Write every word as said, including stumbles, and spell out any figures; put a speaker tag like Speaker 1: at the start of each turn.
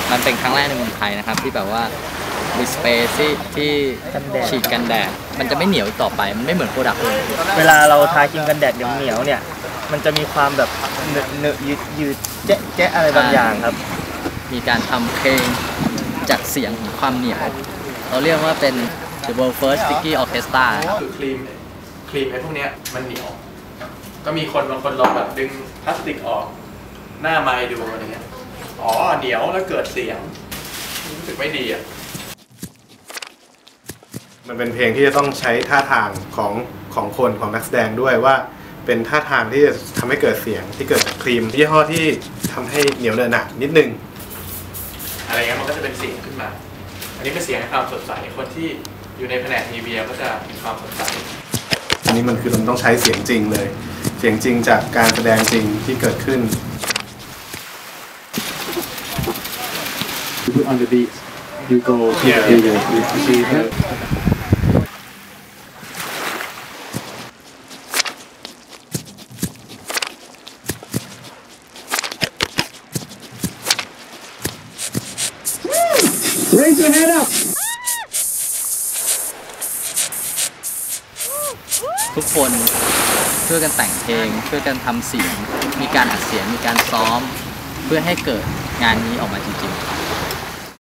Speaker 1: มันเป็นครั้งแรกในเมืองไทยนะครับที่แบบว่ามีสเปรย์ที่ที่ฉีดกันแดดมันจะไม่เหนียวต่อไปมันไม่เหมือนโปรดักต์อื่น
Speaker 2: เวลาเราทาครีมกันแดดเหนียวๆเนี่ยมันจะมีความแบบเนอะเนอะยืดยืดแจ๊ะแจ๊ะอะไรบางอย่างครับ
Speaker 1: มีการทำเพลงจากเสียงของความเหนียวเราเรียกว่าเป็น the world first sticky orchestra
Speaker 3: คือครีมครีมไอ้พวกเนี้ยมันเหนียวก็มีคนบางคนลองแบบดึงพลาสติกออกหน้าไมค์ดูอะไรเงี้ยอ๋อเหนียวแล้วเกิดเสียงรู้สึกไม่ดีอ่ะ
Speaker 4: มันเป็นเพลงที่จะต้องใช้ท่าทางของของคนของนักแสดงด้วยว่าเป็นท่าทางที่จะทำให้เกิดเสียงที่เกิดจากครีมยี่ห้อที่ทำให้เหนียวเนอะหนะนิดนึง
Speaker 3: อะไรเงี้ยมันก็จะเป็นเสียงขึ้นมาอันนี้เป็นเสียงในความสดใสคนที่อยู่ในแผนกมีเบียก็จะมีความสดใส
Speaker 4: อันนี้มันคือมันต้องใช้เสียงจริงเลยเสียงจริงจากการแสดงจริงที่เกิดขึ้น
Speaker 5: You put on the beat, you go to the video, you see that. Raise your hand up.
Speaker 1: ทุกคนช่วยกันแต่งเพลงช่วยกันทำเสียงมีการอัดเสียงมีการซ้อมเพื่อให้เกิดงานนี้ออกมาจริงๆ